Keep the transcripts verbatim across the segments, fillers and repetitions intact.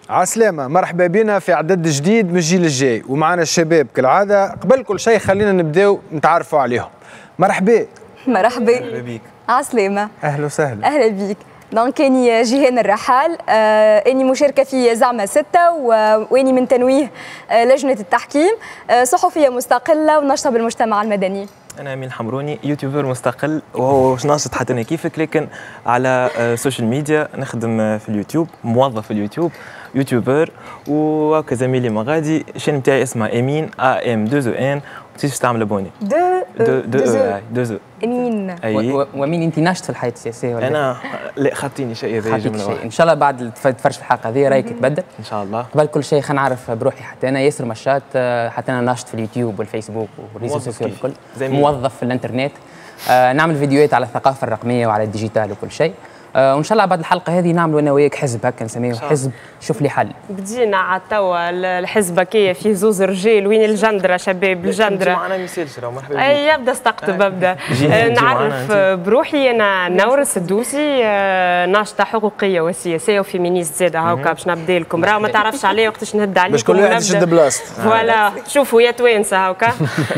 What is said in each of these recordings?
عسلامة، مرحبا بنا في عدد جديد من الجيل الجاي، ومعنا الشباب كالعادة. قبل كل شيء خلينا نبداو نتعرفوا عليهم. مرحبا. مرحبا. مرحبا بك. عسلامة. أهلا وسهلا. أهلا بك. دونك اني جيهان الرحال، آه اني مشاركه في زعمه ستة، واني من تنويه آه لجنه التحكيم، آه صحفيه مستقله ونشطه بالمجتمع المدني. انا امين حمروني، يوتيوبر مستقل وهو ناشط حتى انا كيفك، لكن على السوشيال ميديا نخدم في اليوتيوب، موظف في اليوتيوب، يوتيوبر. وهكا زميلي مغادي الشين نتاعي اسمه امين ا ام دو ان، تنسيش تعمل ابوني. دو دو دو دو دو امين. ومين انت ناشط في الحياه السياسيه ولا؟ انا لا خاطيني شيء هذا جمله. ان شاء الله بعد تفرج في الحلقه هذه رايك تبدل ان شاء الله. قبل كل شيء خلينا نعرف بروحي، حتى انا ياسر مشات، حتى انا ناشط في اليوتيوب والفيسبوك والريزو سوسيال الكل، موظف في الانترنت، آه نعمل فيديوهات على الثقافه الرقميه وعلى الديجيتال وكل شيء. آه وان شاء الله بعد الحلقه هذه نعملوا انا وياك حزب هكا نسميه حزب شوف لي حل. بدينا على توا الحزب هكايا فيه زوز رجال، وين الجندره شباب الجندره؟ معنا ميسالش راه مرحبا بك. اي يبدا استقطب ابدا. نعرف بروحي انا نورس الدوسي، ناشطه حقوقيه وسياسيه وفيمينيست زاده هاكا باش نبدا لكم، راه ما تعرفش عليا وقتاش نهد عليكم باش كل واحد يشد بلاصتو. فوالا شوفوا يا توانسه هاكا.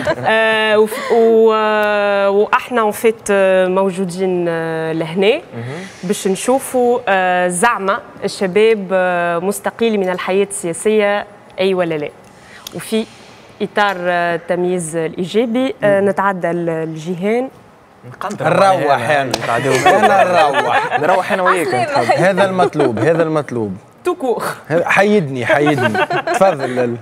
واحنا وفيت موجودين لهنا باش نشوفوا زعمه الشباب مستقيل من الحياه السياسيه اي ولا لا، وفي اطار التمييز الايجابي نتعدى الجهان. نروح انا انا نروح نروح انا وياك. هذا المطلوب، هذا المطلوب. توكور. حيدني حيدني تفضل.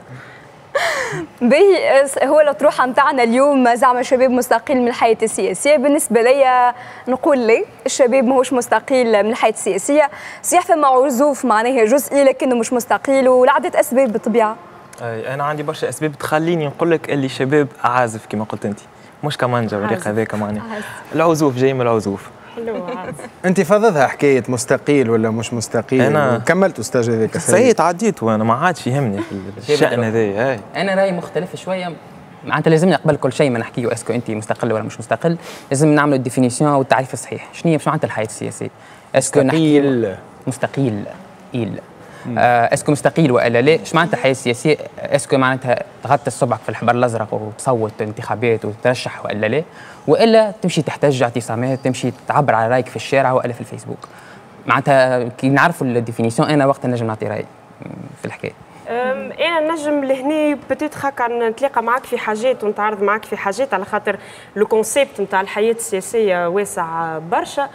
باهي، هو الأطروحة نتاعنا اليوم زعما شباب مستقيل من الحياة السياسية. بالنسبة لي نقول لي الشباب ماهوش مستقيل من الحياة السياسية، صحيح فما عزوف معناها جزئي لكنه مش مستقيل ولعدة أسباب بالطبيعة. أي أنا عندي برشا أسباب تخليني نقول لك اللي شباب عازف كما قلت أنت، مش كمانجا وريق هذاك معناها. العزوف جاي من العزوف. انت فضلها حكايه مستقيل ولا مش مستقيل؟ انا كملت استاذ هذاك سيد عديت وانا ما عادش يهمني في الشأن هذا. انا رايي مختلف شويه، معناتها لازمنا قبل كل شيء ما نحكيو اسكو انت مستقل ولا مش مستقل، لازم نعملوا الديفينيسيون والتعريف الصحيح. شنو هي مش معناتها الحياه السياسيه؟ اسكو مستقيل مستقيل إيل آه اسكو مستقيل والا لا؟ ايش معناتها الحياه السياسيه؟ اسكو معناتها تغطي صبعك في الحبر الازرق وتصوت انتخابات وترشح والا لا؟ والا تمشي تحتج اعتصامات، تمشي تعبر على رايك في الشارع والا في الفيسبوك. معناتها كي نعرفوا الديفينيسيون انا وقت نجم نعطي رايي في الحكايه. انا نجم لهنا بتيت هكا نتلاقى معك في حاجات ونتعرض معك في حاجات، على خاطر لو كونسيبت نتاع الحياه السياسيه واسع برشا.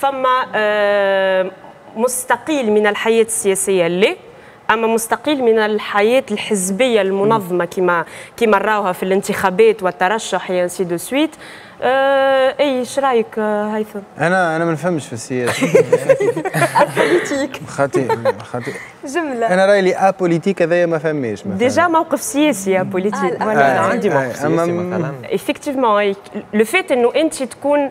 فما مستقيل من الحياه السياسيه لا، اما مستقيل من الحياه الحزبيه المنظمه كما كما نراوها في الانتخابات والترشح يا سي دو سويت. آه اي ايش رايك هيثم؟ انا انا ما نفهمش في السياسه. البوليتيك خاطي خاطي جمله. انا رايي لي ابوليتيك هذايا ما فهميش. ديجا موقف سياسي بوليتيك. ولا انا عندي موقف سياسي مثلا. ايفيكتيفمون لو فيت انه انت تكون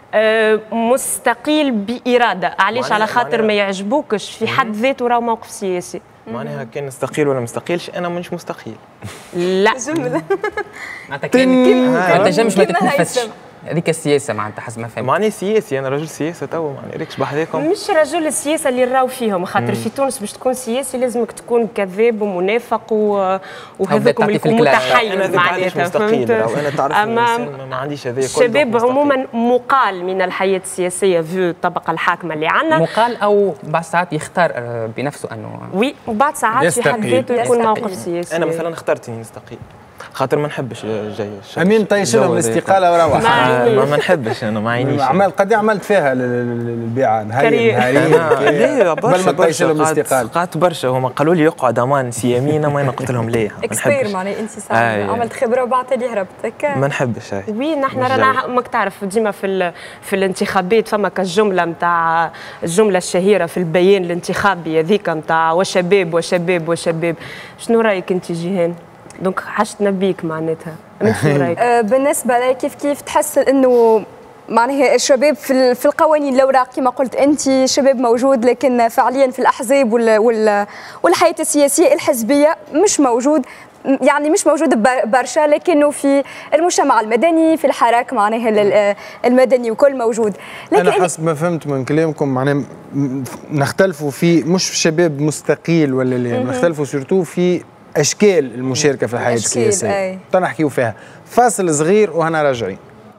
مستقيل بإرادة، علاش؟ على خاطر ما يعجبوكش في حد ذاته راه موقف سياسي. معناها كان نستقيل ولا مستقيلش، انا مش مستقيل. لا جملة. معناتها كان ما تنجمش ما تتنفسش، هذيك السياسه معناتها حسب ما فهمت. معني سياسي، انا رجل سياسه توا، ما ريكش بحذاكم. مش رجل السياسه اللي نراو فيهم، خاطر في تونس باش تكون سياسي لازمك تكون كذاب ومنافق و... وهذوكم اللي يكون متحيز معناتها. فهمت؟ انا تعرف ما, ما عنديش هذاك. الشباب عموما مقال من الحياه السياسيه في الطبقه الحاكمه اللي عندنا، مقال او بعض ساعات يختار بنفسه انه وي، وبعض ساعات في حد ذاته يكون موقف سياسي. انا مثلا اخترت اني نستقيل خاطر ما نحبش جاي. امين طيش لهم الاستقاله وروح. ما, ما نحبش انا، ما عينيش. عمل قد عملت فيها البيعه نهاريا نهاريا قبل ما طيش لهم الاستقاله. قعدت برشا، هما قالوا لي يقعد امان سي يمين، ما قلت لهم ليه؟ ما اكسبير معناها انت صار عملت خبره وبعد اللي هربت. ما نحبش. وي نحن رانا ماك تعرف ديما في في الانتخابات فما كالجمله نتاع الجمله الشهيره في البيان الانتخابي هذيك نتاع وشباب وشباب وشباب. شنو رايك انت جيهان؟ دونك حشتنا بيك معناتها، انت شنو رايك؟ بالنسبه لي كيف كيف تحس انه معناها الشباب في في القوانين الاوراق كما قلت انت شباب موجود، لكن فعليا في الاحزاب وال والحياه السياسيه الحزبيه مش موجود. يعني مش موجود برشا، لكنه في المجتمع المدني، في الحراك معناها المدني وكل موجود. لكن انا حسب ما فهمت من كلامكم معناها نختلفوا في مش في شباب مستقيل ولا لا، نختلفوا سورتو في اشكال المشاركه في الحياه السياسيه. تنحكيو فيها. فاصل صغير وهنا راجعين.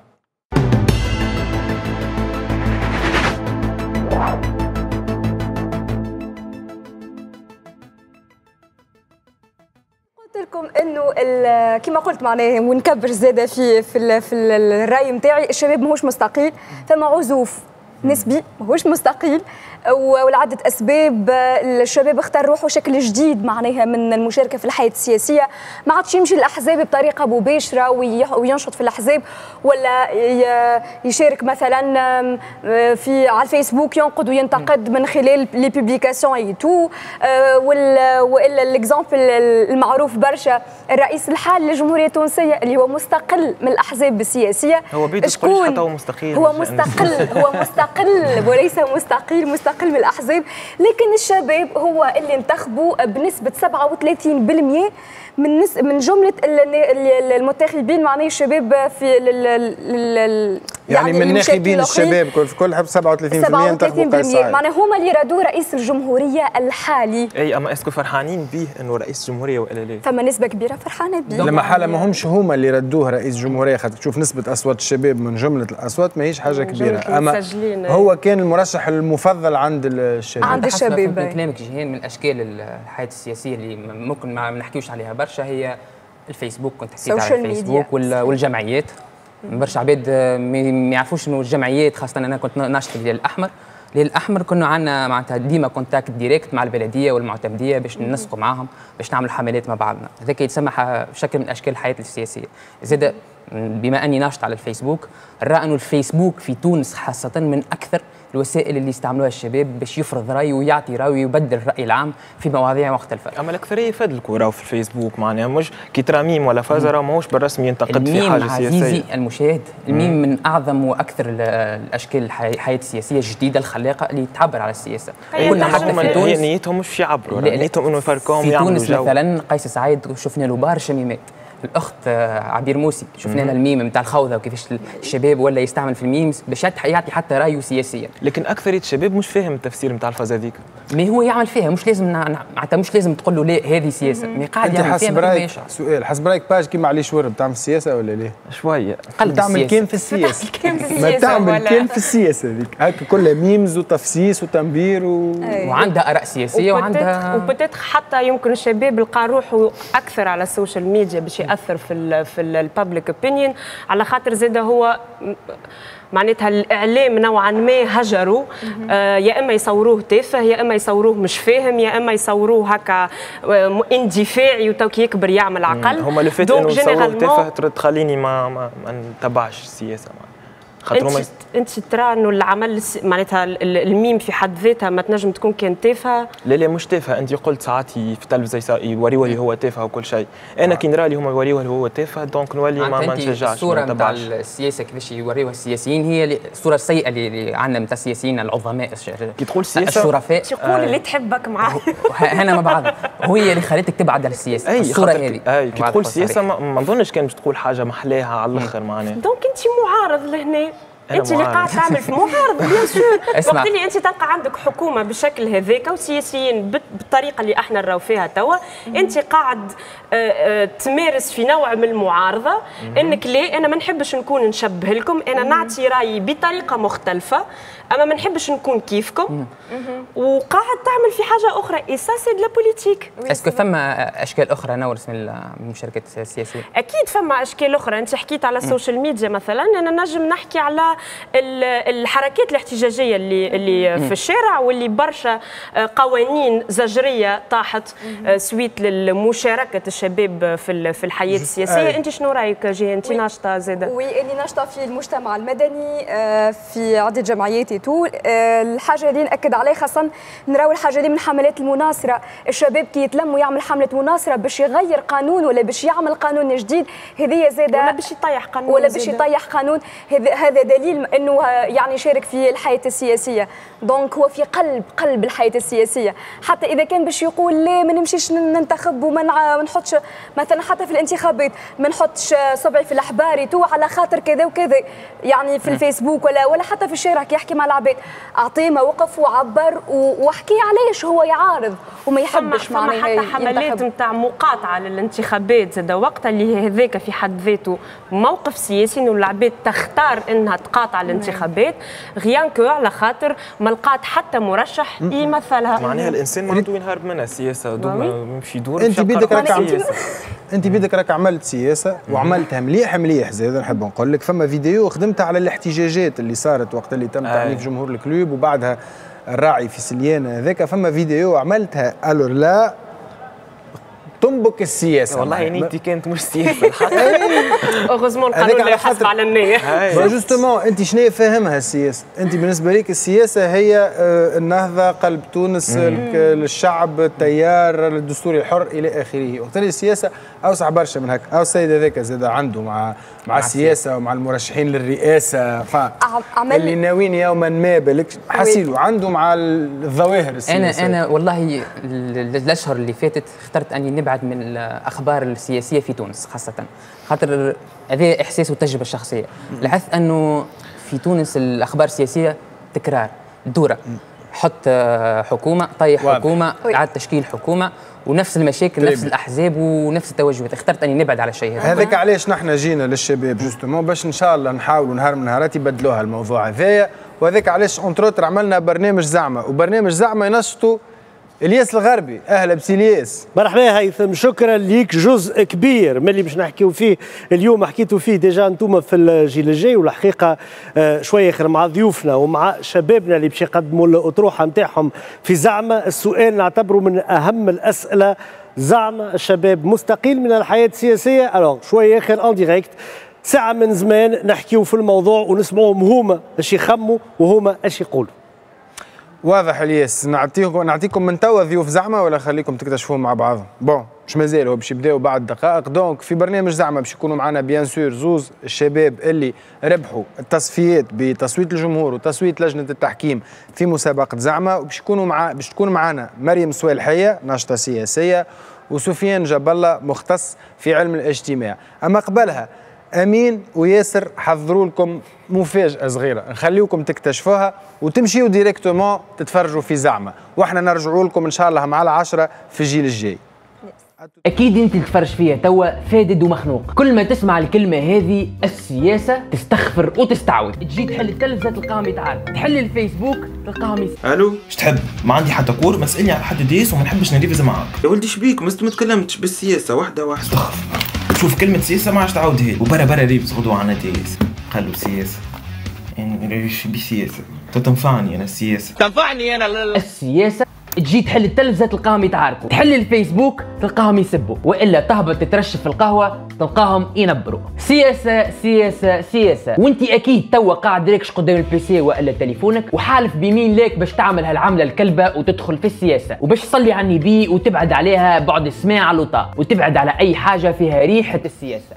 قلت لكم انه كما قلت معناها ونكبر زاده في في, في الراي نتاعي، الشباب ماهوش مستقيل، فما عزوف نسبي ماهوش مستقيل، ولعدة أسباب. الشباب اختار روحه شكل جديد معناها من المشاركة في الحياة السياسية، ما عادش يمشي للأحزاب بطريقة مباشرة وينشط في الأحزاب، ولا يشارك مثلا في على الفيسبوك ينقد وينتقد من خلال لي بوبليكاسيون اي تو، والا الاكزامبل المعروف برشا الرئيس الحالي للجمهورية التونسية اللي هو مستقل من الأحزاب السياسية. هو بيدو تقولش حتى هو مستقيل، هو مستقل هو مستقل وليس مستقيل مستقل من الأحزاب، لكن الشباب هو اللي انتخبوا بنسبة سبعة وثلاثين بالمئة من نس من جملة المنتخبين معناه الشباب في يعني, يعني من ناخبين الشباب في كل حب سبعة وثلاثين بالمئة انتخبوا قيس سعيد، معناه هما اللي رادوا رئيس الجمهورية الحالي. اي اما اسكو فرحانين به انه رئيس جمهورية ولا لا؟ فما نسبة كبيرة فرحانة به. لما حاله ما همش هما اللي ردوه رئيس جمهورية، خاطر تشوف نسبة اصوات الشباب من جملة الاصوات ماهيش حاجة كبيرة، اما هو كان المرشح المفضل عند الشباب. عند الشباب. من كلامك جيهان من اشكال الحياة السياسية اللي ممكن ما نحكيوش عليها برشا هي الفيسبوك. كنت حكيت على الفيسبوك والجمعيات. برشا عباد ما يعرفوش انه الجمعيات، خاصه انا كنت ناشط في الهلال الاحمر. الهلال الاحمر كنا عندنا معناتها ديما كونتاكت ديريكت مع البلديه والمعتمديه باش ننسقوا معاهم، باش نعملوا حملات مع بعضنا. هذاك يتسمى شكل من اشكال الحياه السياسيه. زاد بما اني ناشط على الفيسبوك، نرى انه الفيسبوك في تونس خاصه من اكثر الوسائل اللي يستعملوها الشباب باش يفرض رايه ويعطي رايه ويبدل الراي العام في مواضيع مختلفه. اما الاكثريه يفدلكوا راهو في الفيسبوك معناها مش كي ترى ميم ولا فازره ماهوش بالرسمي ينتقد في حاجه سياسيه. عزيزي المشاهد، الميم من اعظم واكثر الاشكال الحياه السياسيه الجديده الخلاقه اللي تعبر على السياسه. كنا حتى في تونس نيتهم مش يعبروا، نيتهم انه يفركوهم يعملوا جو. في تونس مثلا قيس سعيد شفنا له برشا ميمات. الاخت عبير موسي شفنا لها الميم نتاع الخوذه وكيفاش الشباب ولا يستعمل في الميمز باش يعطي حتى رايه سياسيا. لكن اكثريه الشباب مش فاهم التفسير نتاع الفاز هذيك. ما هو يعمل فيها، مش لازم معناتها مش لازم تقول له لا هذه سياسه، ما قاعد يعمل فيها. حسب رايك سؤال، حسب رايك باج كيما علي شوار بتعمل السياسه ولا لا؟ شويه تعمل كان في السياسه ما تعمل كان في السياسه هذيك هكا كلها ميمز وتفسيس وتنبير و... وعندها اراء سياسيه وعندها وبتت حتى يمكن الشباب لقى روحه اكثر على السوشيال ميديا باش ياثر في في البابليك اوبينيون، على خاطر زاد هو معناتها الاعلام نوعا ما هجروا، آه يا اما يصوروه تافه، يا اما يصوروه مش فاهم، يا اما يصوروه هكا اندفاعي وتوك يكبر يعمل عقل. هما اللي فات انه يصوروه تافه تخليني ما ما, ما نتبعش السياسه. انت انت ترى انه العمل معناتها الميم في حد ذاتها ما تنجم تكون كان تافهه؟ لا لا مش تافهه، انت قلت ساعات في التلفزه يوريوه اللي هو تافهه وكل شيء، انا كي نرى اللي هما يوريوه اللي هو تافه دونك نولي ما, ما نشجعش. الصوره نتاع السياسه كيفاش يوريوها السياسيين هي الصوره السيئه اللي عندنا نتاع السياسيين العظماء كي تقول السياسه الشرفاء تقول آه اللي تحبك معاه هنا مع بعض هي اللي خلتك تبعد على السياسه. أي الصوره هذه اي كي تقول السياسه ما نظنش كان باش تقول حاجه محلاها على الاخر معناها. دونك انت معارض لهنا، انت اللي قاعد تعمل في معارض بيان سور. وقت اللي انت تلقى عندك حكومه بالشكل هذاك وسياسيين بالطريقه اللي احنا نراو فيها توا، انت قاعد تمارس في نوع من المعارضه، انك لا انا ما نحبش نكون نشبه لكم، انا نعطي رايي بطريقه مختلفه، اما ما نحبش نكون كيفكم، وقاعد تعمل في حاجه اخرى. اي سا سي دو لا بوليتيك. اسكو فما اشكال اخرى نورس من المشاركات السياسيه؟ اكيد فما اشكال اخرى. انت حكيت على السوشيال ميديا مثلا، انا نجم نحكي على الحركات الاحتجاجيه اللي اللي في الشارع، واللي برشا قوانين زجريه طاحت سويت للمشاركه الشباب في في الحياه السياسيه. انت شنو رايك جي؟ انت ناشطه زاده؟ وي اني ناشطه في المجتمع المدني في عده جمعيات تو. الحاجه اللي ناكد عليها خاصه نراو الحاجه دي من حملات المناصره، الشباب كي يتلموا يعمل حمله مناصره باش يغير قانون ولا باش يعمل قانون جديد، هذه زاده ولا باش يطيح قانون ولا باش يطيح قانون، هذا دليل بدليل انه يعني شارك في الحياه السياسيه، دونك هو في قلب قلب الحياه السياسيه. حتى اذا كان باش يقول لا ما نمشيش ننتخب وما نحطش مثلا حتى في الانتخابات ما نحطش صبعي في الاحبار تو على خاطر كذا وكذا، يعني في الفيسبوك ولا ولا حتى في الشارع كي يحكي مع العباد، اعطيه موقف وعبر وحكي علاش هو يعارض وما يحبش معناها حتى حملات نتاع مقاطعه للانتخابات زاد وقتها اللي هذاك في حد ذاته موقف سياسي انه العباد تختار انها تقاطع الانتخابات غيان كو على خاطر ما لقات حتى مرشح يمثلها. معناها الانسان ما عنده وين يهرب منها السياسه، دوما يمشي يدور. انت بيدك راك عملت انت بيدك راك عملت سياسه وعملتها مليح مليح زاد. نحب نقول لك فما فيديو خدمتها على الاحتجاجات اللي صارت وقت اللي تم تعنيف جمهور الكلوب وبعدها الراعي في سليانه هذاك، فما فيديو عملتها الور لا تنبك السياسه. والله نيتي كانت مش سياسه الحق. اوغوزمون القانون لا يحاسب على النيه. جوستومون انت شنو فاهمها السياسه؟ انت بالنسبه لك السياسه هي النهضه، قلب تونس، الشعب، التيار الدستوري الحر الى اخره. وقت اللي السياسه اوسع برشا من هكا. او السيد هذاك زاد عنده مع مع السياسه ومع المرشحين للرئاسه ف اللي ناويين يوما ما بالك حسيلو عنده مع الظواهر السياسيه. انا انا والله الاشهر اللي فاتت اخترت اني نبعد من الاخبار السياسيه في تونس خاصه، خاطر هذا احساس وتجربه الشخصيه. لاحظت انه في تونس الاخبار السياسيه تكرار دوره، حط حكومه طيح حكومه اعاده تشكيل حكومه ونفس المشاكل طيب. نفس الاحزاب ونفس التوجهات. اخترت اني نبعد على الشيء هذا. هذاك علاش نحن جينا للشباب جوستومون باش ان شاء الله نحاولوا نهار من نهارات يبدلوها الموضوع هذايا. وهذاك علاش اونتروتر عملنا برنامج زعمه، وبرنامج زعمه ينشطوا الياس الغربي. اهلا بسي الياس. مرحبا هيثم، شكرا ليك. جزء كبير من اللي باش نحكيو فيه اليوم حكيتوا فيه ديجا انتم في الجيل الجاي، والحقيقه شويه خير مع ضيوفنا ومع شبابنا اللي باش يقدموا الاطروحه نتاعهم في زعمه. السؤال نعتبره من اهم الاسئله، زعمه الشباب مستقيل من الحياه السياسيه؟ الوغ شويه خير ان ديريكت ساعه من زمان نحكيو في الموضوع ونسمعوهم هما اش يخموا وهما اش يقولوا. واضح الياس. نعطيكم نعطيكم من توا ضيوف زعمه ولا خليكم تكتشفوهم مع بعضهم؟ بون مش مازال هو باش يبداو بعد دقائق. دونك في برنامج زعمه باش يكونوا معنا بيان سور زوز الشباب اللي ربحوا التصفيات بتصويت الجمهور وتصويت لجنه التحكيم في مسابقه زعمه، وباش يكونوا مع باش تكون معنا مريم سوالحيه ناشطه سياسيه وسفيان جاب الله مختص في علم الاجتماع. اما قبلها امين وياسر حضروا لكم مفاجاه صغيره نخليوكم تكتشفوها وتمشيوا ديريكتومون تتفرجوا في زعمه، واحنا نرجعوا لكم ان شاء الله مع العشره في الجيل الجاي. اكيد انت تتفرج فيها توا فادد ومخنوق، كل ما تسمع الكلمه هذه السياسه تستخفر وتستعوذ، تجي تحل التلفزه تلقاهم يتعارك، تحل الفيسبوك تلقاهم يس... الو اش تحب؟ ما عندي حتى كور، ما تسالني على حد ديس وما نحبش نريفز معاك. يا ولدي شبيك ما تكلمتش بالسياسه واحده واحده. استغفر، شوف كلمه سياسه ما عادش تعاودها لي، وبرا برا ريفز غدوه عنا ديس. خلوا سياسه يعني ايش بسياسه تنفعني انا السياسه تنفعني انا لا لا. السياسه تجي تحل التلفزه تلقاهم يتعاركوا، تحل الفيسبوك تلقاهم يسبوا، والا تهبط تترشف في القهوه تلقاهم ينبروا. سياسه سياسه سياسه، وانت اكيد توا قاعد ريكش قدام البيسي والا تليفونك وحالف بيمين ليك باش تعمل هالعمله الكلبه وتدخل في السياسه، وباش تصلي على النبي وتبعد عليها بعد السماع لوطا، وتبعد على اي حاجه فيها ريحه السياسه.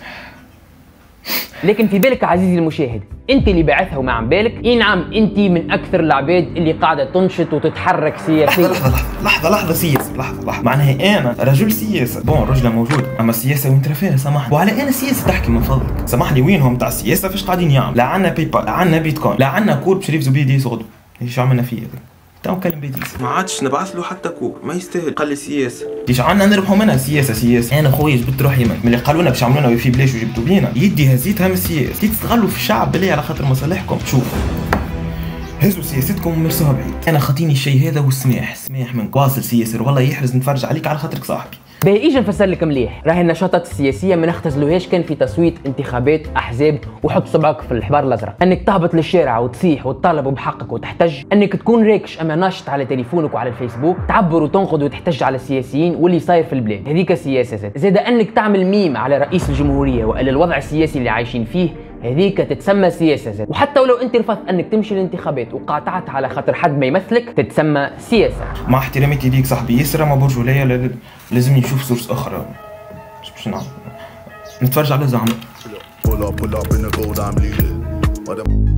لكن في بالك عزيزي المشاهد، انت اللي باعثها وما عم بالك. اي نعم، انت من اكثر العباد اللي قاعده تنشط وتتحرك سياسيا. لحظه لحظه لحظه لحظه سياسه لحظه لحظه معناها انا رجل سياسه، بون رجله موجود، اما السياسه وين ترى سامحني، وعلى انا سياسه تحكي من فضلك سامحني. وينهم تاع السياسه؟ فاش قاعدين يعملوا؟ لا عندنا باي بال، لا عندنا بيتكوين، لا عندنا كور باش يريفزوا بيه ديس غدوه. ايش عملنا فيه هذا؟ تو كلم بيديس ما عادش نبعث له حتى كور، ما يستاهل. قال لي سياسه ليش عندنا نربحوا منها سياسه سياسه. انا خويا جبت روحي من اللي قالوا لنا باش يعملوا لنا في بلاش وجبتوا بينا، يدي هزيتها من السياسه. كي تستغلوا في الشعب بالله على خاطر مصالحكم، شوف هزوا سياستكم ومرسوها بعيد. انا خاطيني الشيء هذا والسماح سماح من واصل سياسر، والله يحرز نتفرج عليك على خاطرك صاحبي. باهي اجي نفسر لك مليح. راهي النشاطات السياسيه ما نختزلوهاش كان في تصويت انتخابات احزاب وحط صبعك في الحبار الازرق، انك تهبط للشارع وتصيح وتطالب بحقك وتحتج، انك تكون ريكش اما ناشط على تليفونك وعلى الفيسبوك تعبر وتنقد وتحتج على السياسيين واللي صاير في البلاد، هذيك سياسه. زاد زاد انك تعمل ميم على رئيس الجمهوريه والا الوضع السياسي اللي عايشين فيه، هذيك تتسمى سياسه. زاد وحتى ولو انت رفضت انك تمشي للانتخابات وقاطعت على خاطر حد ما يمثلك، تتسمى سياسه. مع احتراماتي ليك صاحبي ياسر، ما برجوليه لازم نشوف سورس اخرى باش نعمل نتفرج على زعمه. But